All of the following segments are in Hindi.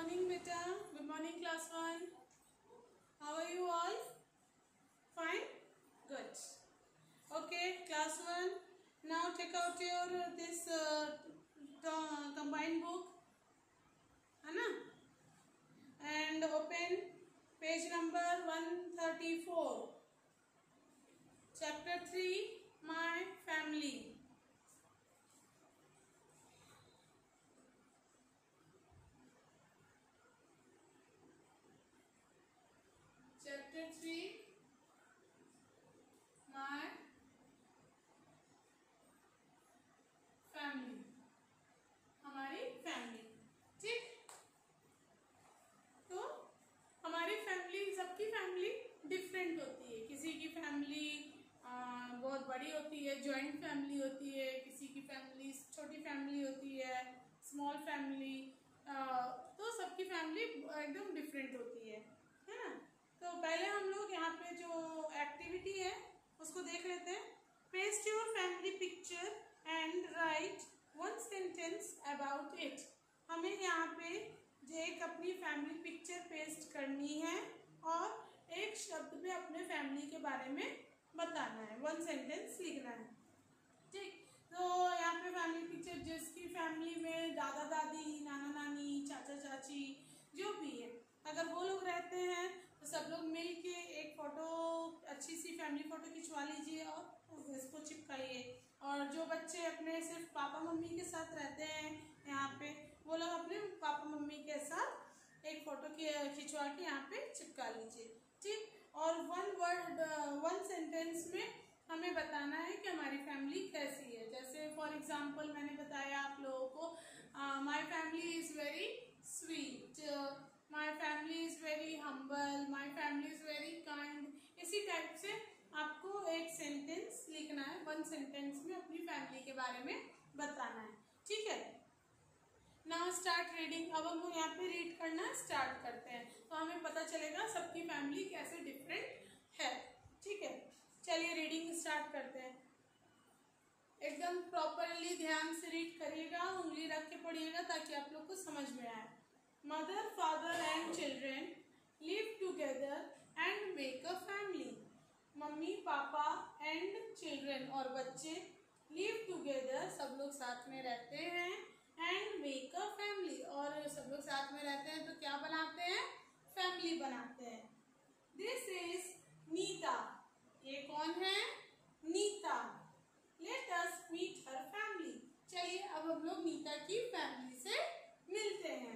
morning, beta. Good morning, class 1. How are you all? Fine? Good. Okay, class 1. Now take out your this combined book, है ना? And open page number 134. Chapter 3, My Family. Chapter 3, My Family. हमारी फैमिली. ठीक, तो हमारी फैमिली, सबकी फैमिली डिफरेंट होती है. किसी की फैमिली बहुत बड़ी होती है, जॉइंट फैमिली होती है. किसी की फैमिली छोटी फैमिली होती है, स्मॉल फैमिली. तो सबकी फैमिली एकदम डिफरेंट होती है ना. तो पहले हम लोग यहाँ पे जो एक्टिविटी है उसको देख लेते हैं. Paste your family picture and write one sentence about it. हमें यहाँ पे एक अपनी फैमिली पिक्चर पेस्ट करनी है और एक शब्द पे अपने फैमिली के बारे में बताना है. वन सेंटेंस लिखना है. ठीक, तो यहाँ पे फैमिली पिक्चर जिसकी फैमिली में दादा दादी, नाना नानी, चाचा चाची जो भी है, अगर वो लोग रहते हैं तो सब लोग मिल के एक फ़ोटो, अच्छी सी फैमिली फ़ोटो खिंचवा लीजिए और इसको चिपकाइए. और जो बच्चे अपने सिर्फ पापा मम्मी के साथ रहते हैं यहाँ पे, वो लोग अपने पापा मम्मी के साथ एक फ़ोटो खिंचवा के यहाँ पे चिपका लीजिए. ठीक, और वन सेंटेंस में हमें बताना है कि हमारी फैमिली कैसी है. जैसे फॉर एग्जांपल मैंने बताया आप लोगों को, my family is very sweet, my family is very humble, my family is very kind. इसी टाइप से आपको एक सेंटेंस लिखना है. वन सेंटेंस में अपनी फैमिली के बारे में बताना है. ठीक है, नाउ स्टार्ट रीडिंग. अब हम लोग यहाँ पे रीड करना स्टार्ट करते हैं तो हमें पता चलेगा सबकी फैमिली कैसे डिफरेंट है. ठीक है, चलिए रीडिंग स्टार्ट करते हैं. एकदम प्रॉपरली ध्यान से रीड करिएगा, उंगली रख के पढ़िएगा ताकि आप लोग को समझ में आए. Mother, father and children live together and make a family. Mummy, papa and children और बच्चे, लिव टुगेदर सब लोग साथ में रहते हैं, एंड मेक अ फैमिली और सब लोग साथ में रहते हैं तो क्या बनाते हैं? फैमिली बनाते हैं. This is Neeta. ये कौन है? Neeta. Let us meet her family. चलिए अब हम लोग नीता की फैमिली से मिलते हैं.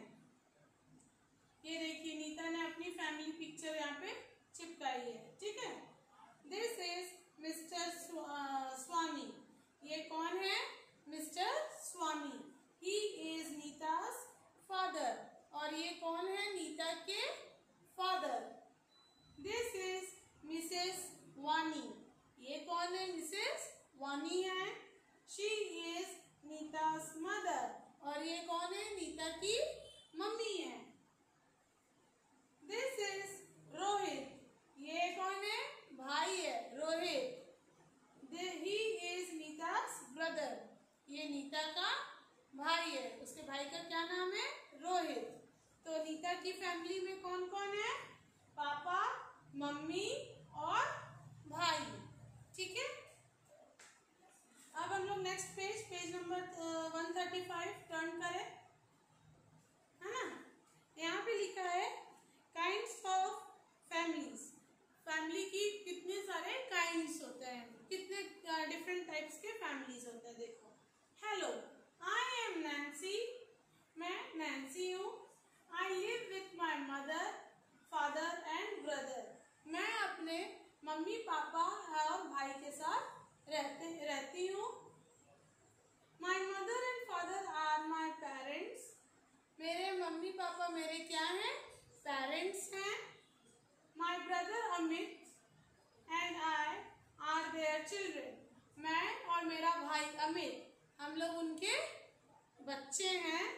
ये देखिए नीता ने अपनी फैमिली पिक्चर यहाँ पे चिपकाई है. ठीक है, दिस इज मिस्टर स्वामी. ये कौन है? Mister Swami. He is Neeta's father और ये कौन है? नीता के फादर. दिस इज मिसेस वानी. ये कौन है? मिसेस वानी है. शी इज नीताज मदर और ये कौन है? नीता की मम्मी है. This is Rohit. ये कौन है? भाई है, Rohit. He is Neeta's brother. ये नीता का भाई है. उसके भाई का क्या नाम है? रोहित. तो नीता की फैमिली में कौन कौन है? पापा, मम्मी और भाई. ठीक है, अब हम लोग नेक्स्ट पेज नंबर 135 टर्न करें, है ना. यहाँ पे लिखा है काइंड्स ऑफ फैमिलीज. फैमिली की कितने सारे काइंड्स होते हैं, कितने डिफरेंट टाइप्स के फैमिलीज होते हैं. देखो, हेलो, आई एम नैन्सी. मैं नैन्सी हूँ. I live with my mother, father and brother. मैं अपने मम्मी, पापा और भाई के साथ रहती हूँ. My mother and father are my parents. मेरे मम्मी पापा मेरे क्या हैं? पेरेंट्स हैं. My brother Amit and I are their children. मैं और मेरा भाई अमित, हम लोग उनके बच्चे हैं.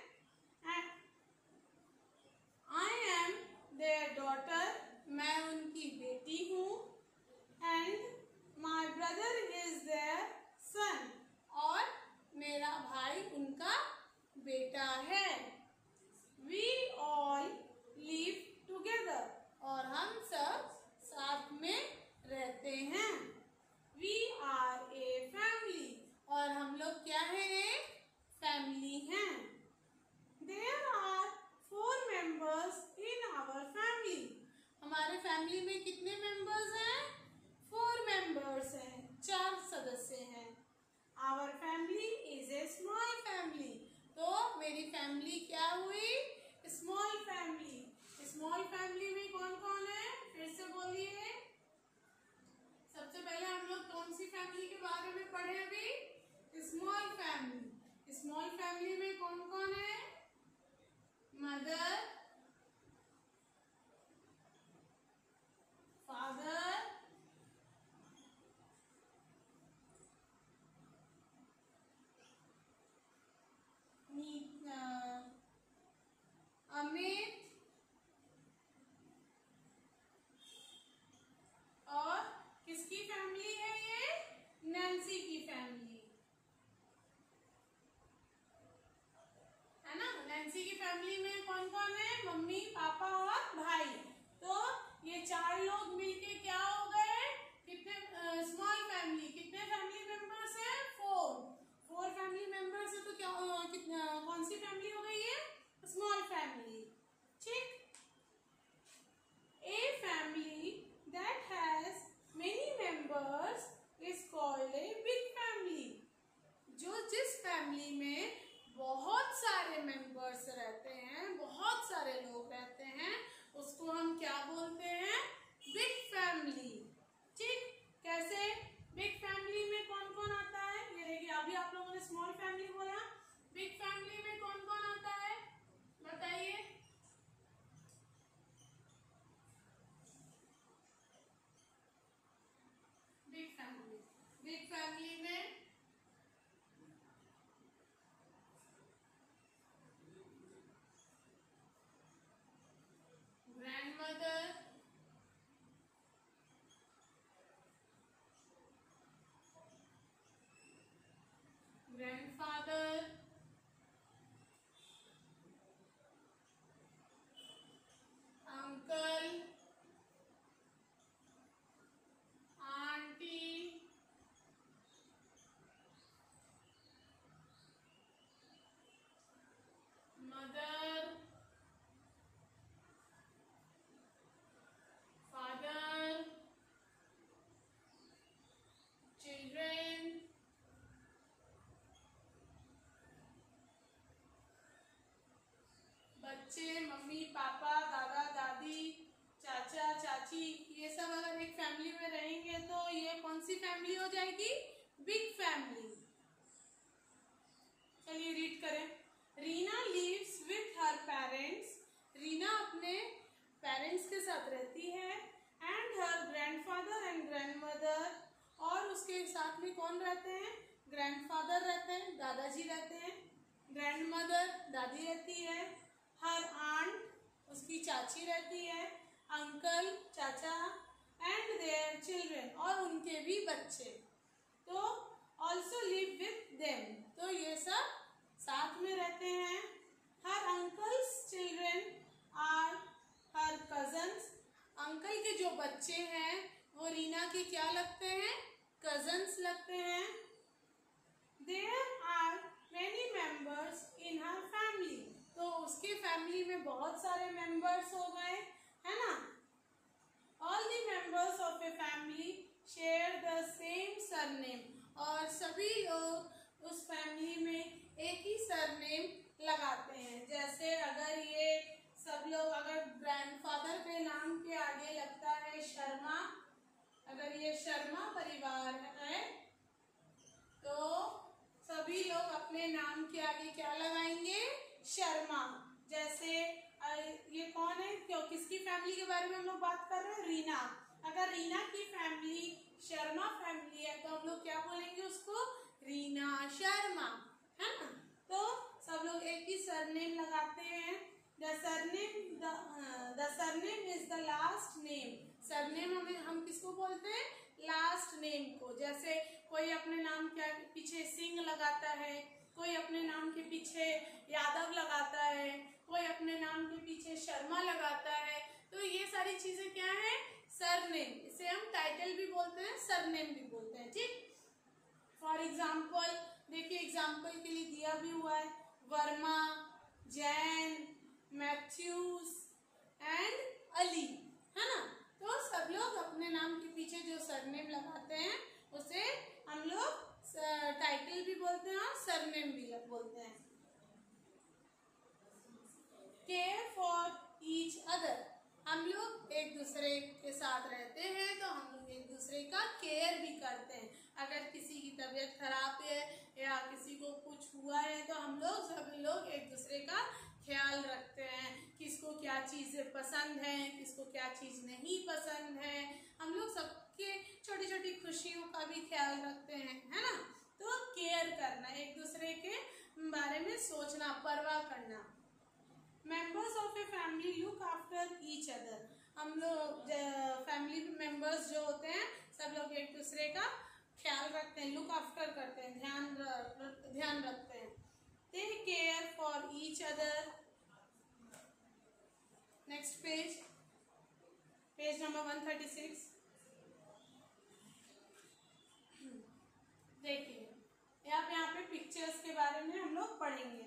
I am their daughter. मैं उनकी बेटी हूँ. And my brother is their son. और मेरा भाई उनका बेटा है. वी ऑल फैमिली में कौन कौन है? मम्मी, पापा और भाई। तो ये 4 लोग मिलके क्या हो गए? कितने स्मॉल फैमिली। कितने फैमिली मेंबर्स है? 4 फैमिली मेंबर्स है। तो क्या कौन सी फैमिली हो गई है? Small family. ठीक। A family that has many members is called a big family. जिस फैमिली में बहुत सारे मेंबर्स रहते हैं, बहुत सारे लोग रहते हैं, उसको हम क्या बोलते हैं? Big family. ठीक। कैसे? बिग फैमिली में कौन कौन आता है? ये देखिए, अभी आप लोगों ने स्मॉल फैमिली बोला, बिग फैमिली में कौन कौन आता है? बताइए। बिग फैमिली में grandmother, grandfather, uncle, aunty, mother, father, children, बच्चे, मम्मी पापा, दादा दादी, चाचा चाची, ये सब अगर एक फैमिली में रहेंगे तो ये कौन सी फैमिली हो जाएगी? Big family. चलिए रीड करें। Reena lives with her parents. Reena अपने पेरेंट्स के साथ रहती है। And her grandfather and grandmother, और उसके साथ में कौन रहते हैं? ग्रैंडफादर रहते हैं, दादाजी रहते हैं। ग्रैंडमदर, दादी रहती है। हर आंट, उसकी चाची रहती है। अंकल, चाचा, एंड देयर चिल्ड्रेन, और उनके भी बच्चे। तो ऑल्सो लिव विथ देम, तो ये सब साथ में रहते हैं। Her uncle's children are her cousins. Uncle के जो बच्चे हैं वो रीना के क्या लगते हैं? कजन्स लगते हैं। There are many members in her family, तो उसके फैमिली में बहुत सारे मेंबर्स हो गए, है ना। All the members of a family share the same surname, और सभी लोग उस फैमिली में एक ही सरनेम लगाते हैं। जैसे अगर ये सब लोग, अगर ग्रैंडफादर के नाम के आगे लगता है शर्मा, अगर ये शर्मा परिवार है तो सभी लोग अपने नाम के आगे क्या लगाएंगे? शर्मा। जैसे ये कौन है? क्यों, किसकी फैमिली के बारे में हम लोग बात कर रहे हैं? रीना। अगर रीना की फैमिली शर्मा फैमिली है तो हम लोग क्या बोलेंगे उसको? रीना शर्मा, है ना। तो सब लोग एक ही सरनेम लगाते हैं। The surname is the last name. Surname हम किसको बोलते हैं? लास्ट नेम को। जैसे कोई अपने नाम के पीछे सिंह लगाता है, कोई अपने नाम के पीछे यादव लगाता है, कोई अपने नाम के पीछे शर्मा लगाता है। तो ये सारी चीजें क्या है? सरनेम। इसे हम टाइटल भी बोलते हैं, सरनेम भी बोलते हैं। ठीक। फॉर एग्जाम्पल देखिए, एग्जाम्पल के लिए दिया भी हुआ है, वर्मा, जैन, मैथ्यूज एंड अली, है ना। तो सब लोग अपने नाम के पीछे जो सरनेम लगाते हैं उसे हम लोग टाइटल भी बोलते हैं और सरनेम भी बोलते हैं। केयर फॉर ईच अदर, हम लोग एक दूसरे के साथ रहते हैं तो हम लोग एक दूसरे का केयर भी करते हैं। अगर किसी की तबीयत खराब है या किसी को कुछ हुआ है तो हम लोग सभी लोग एक दूसरे का ख्याल रखते हैं। किसको क्या चीज़ें पसंद है, किसको क्या चीज़ नहीं पसंद है, हम लोग सबके छोटी छोटी खुशियों का भी ख्याल रखते हैं, है ना। तो केयर करना, एक दूसरे के बारे में सोचना, परवाह करना। Members of a family look after each other, हम लोग फैमिली मेंबर्स जो होते हैं सब लोग एक दूसरे का ख्याल रखते हैं, लुक आफ्टर करते हैं, ध्यान रखते हैं। They care for each other next page, page number 136। देखिए यहाँ पे पिक्चर्स के बारे में हम लोग पढ़ेंगे।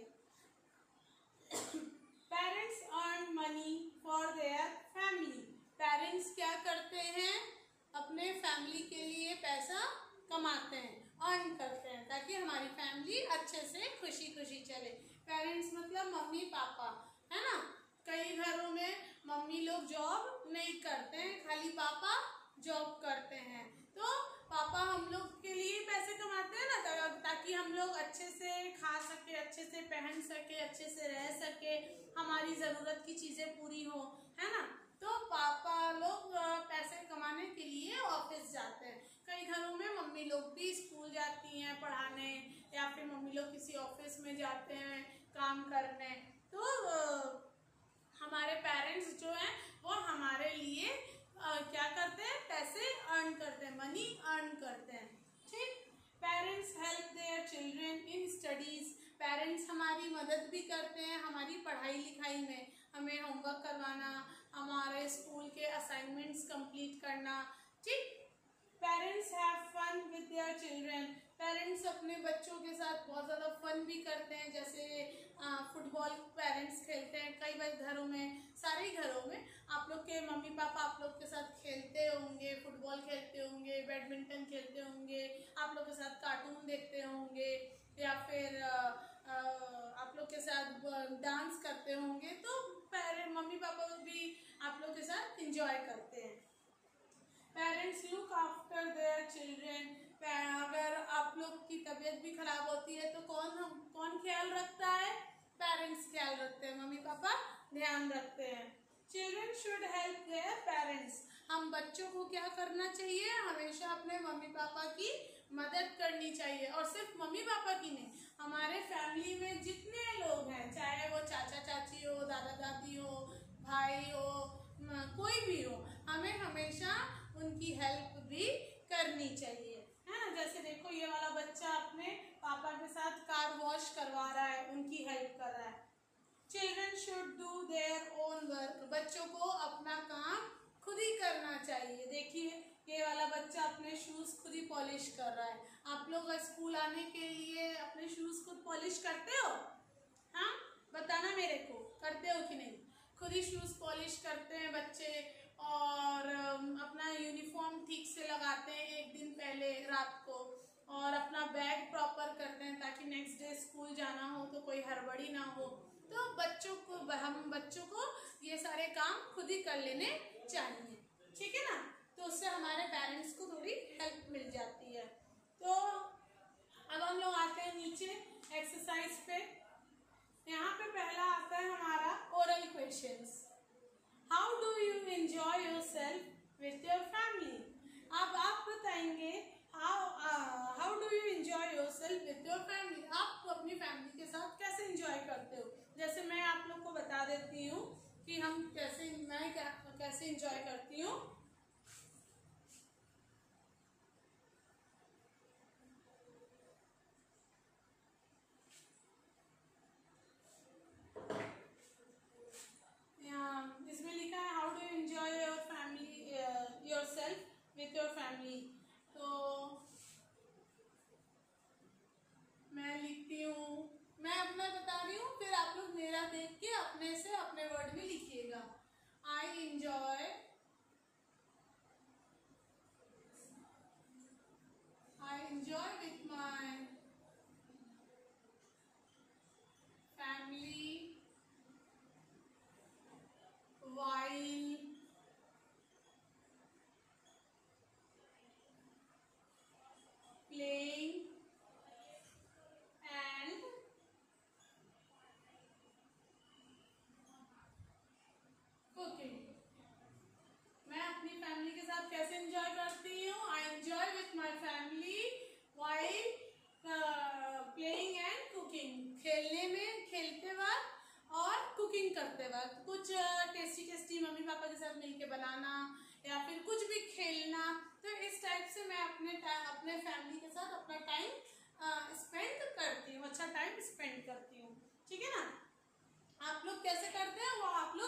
Parents earn money for their family. Parents क्या करते हैं, अपने फैमिली के लिए पैसा कमाते हैं, अर्न करते हैं, ताकि हमारी फैमिली अच्छे से खुशी खुशी चले। पेरेंट्स मतलब मम्मी पापा, है ना। कई घरों में मम्मी लोग जॉब नहीं करते हैं, खाली पापा जॉब करते हैं। तो पापा हम लोग के लिए पैसे कमाते हैं ना, ताकि हम लोग अच्छे से खा सके, अच्छे से पहन सके, अच्छे से रह सके, हमारी ज़रूरत की चीज़ें पूरी हो, है ना। तो पापा लोग पैसे कमाने के लिए ऑफिस जाते हैं। कई घरों में मम्मी लोग भी स्कूल जाती हैं पढ़ाने, या फिर मम्मी लोग किसी ऑफिस में जाते हैं काम करने। तो हमारे पेरेंट्स जो हैं वो हमारे लिए क्या करते हैं, पैसे अर्न करते हैं, मनी अर्न करते हैं। ठीक। Parents help their children in studies. Parents हमारी मदद भी करते हैं हमारी पढ़ाई लिखाई में, हमें होमवर्क करवाना, हमारे स्कूल के असाइनमेंट्स कंप्लीट करना। ठीक। Parents have fun with their children. Parents अपने बच्चों के साथ बहुत ज़्यादा फन भी करते हैं, जैसे फुटबॉल पेरेंट्स खेलते हैं। कई बार घरों में, सारे ही घरों में आप लोग के मम्मी पापा आप लोग के साथ खेलते होंगे, फुटबॉल खेलते होंगे, बैडमिंटन खेलते होंगे, आप लोग के साथ कार्टून देखते होंगे, या फिर आप लोग के साथ डांस करते होंगे। तो मम्मी पापा भी आप लोग के साथ इंजॉय करते हैं। Parents look after their children. अगर आप लोग की तबीयत भी खराब होती है तो कौन ख्याल रखता है, पेरेंट्स ख्याल रखते हैं, मम्मी पापा ध्यान रखते हैं। Children should help their parents. हम बच्चों को क्या करना चाहिए, हमेशा अपने मम्मी पापा की मदद करनी चाहिए, और सिर्फ मम्मी पापा की नहीं, हमारे फैमिली में जितने लोग हैं, चाहे वो चाचा चाची हो, दादा दादी हो, भाई हो, कोई भी हो, हमें हमेशा उनकी हेल्प भी करनी चाहिए, है ना। जैसे देखो ये वाला बच्चा अपने पापा के साथ कार वॉश करवा रहा है, उनकी हेल्प कर रहा है। Children should do their own work. बच्चों को अपना काम खुद ही करना चाहिए। देखिए ये वाला बच्चा अपने शूज खुद ही पॉलिश कर रहा है। आप लोग स्कूल आने के लिए अपने शूज खुद पॉलिश करते हो? हाँ, बताना मेरे को, करते हो कि नहीं? खुद ही शूज पॉलिश करते हैं बच्चे, और अपना यूनिफॉर्म ठीक से लगाते हैं एक दिन पहले रात को, और अपना बैग प्रॉपर करते हैं ताकि नेक्स्ट डे स्कूल जाना हो तो कोई हड़बड़ी ना हो। तो हम बच्चों को ये सारे काम खुद ही कर लेने चाहिए, ठीक है ना। तो उससे हमारे पेरेंट्स को थोड़ी हेल्प मिल जाती है। तो अब हम लोग आते हैं नीचे एक्सरसाइज पे। यहाँ पे पहला आता है हमारा oral questions. How do you enjoy yourself with your family? अब आप बताएंगे how do you enjoy yourself with your family. आप अपनी फैमिली के साथ कैसे एंजॉय करते हो? जैसे मैं आप लोग को बता देती हूँ कि मैं कैसे एंजॉय करती हूँ। इसमें लिखा है how do you enjoy your family yourself with your family. तो मैं लिखती हूँ, मैं अपना बता रही हूँ, फिर आप लोग मेरा देख के अपने से अपने वर्ड में लिखिएगा। I enjoy with my family while playing and cooking। मैं अपनी फैमिली के साथ कैसे एंजॉय करती हूँ? I enjoy with my family while playing and cooking. खेलते वक्त और कुकिंग करते वक्त कुछ टेस्टी टेस्टी मम्मी पापा के साथ मिलके बनाना, या फिर कुछ भी खेलना। तो इस टाइप से मैं अपने फैमिली के साथ अपना टाइम स्पेंड करती हूँ, अच्छा टाइम स्पेंड करती हूँ, ठीक है ना। आप लोग कैसे करते हैं वो आप